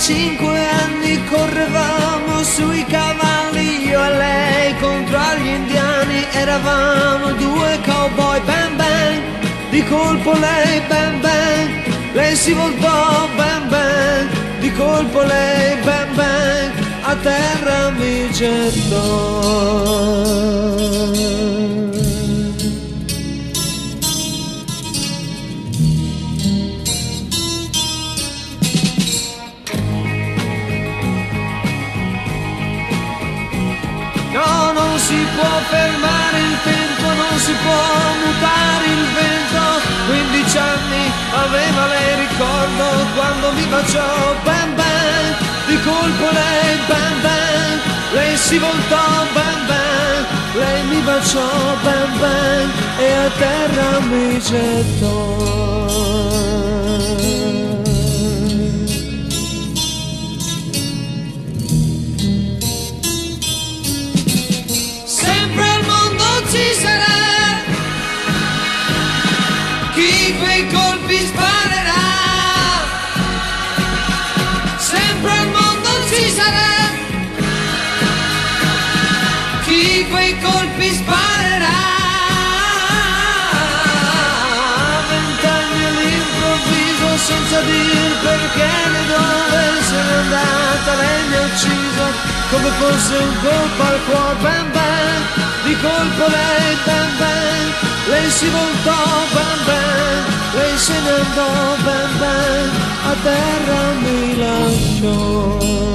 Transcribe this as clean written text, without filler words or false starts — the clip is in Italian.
5 anni correvamo sui cavalli, io e lei contro gli indiani, eravamo due cowboy. Bang bang, di colpo lei bang bang, lei si voltò bang bang, di colpo lei bang bang, a terra mi gettò. No, non si può fermare il tempo, non si può mutare il vento. 15 anni aveva lei, ricordo quando mi baciò. Bang bang, di colpo lei bang bang, lei si voltò bang bang, lei mi baciò bang bang e a terra mi gettò. Chi quei colpi sparerà, sempre al mondo ci sarà. Chi quei colpi sparerà. 20 anni all'improvviso, senza dir perché né dove se n'è andata, lei mi ha ucciso come fosse un colpo al cuore. Bang bang, di colpo lei bang bang, lei si voltò bang bang, lei se ne andò bang bang, a terra mi lasciò.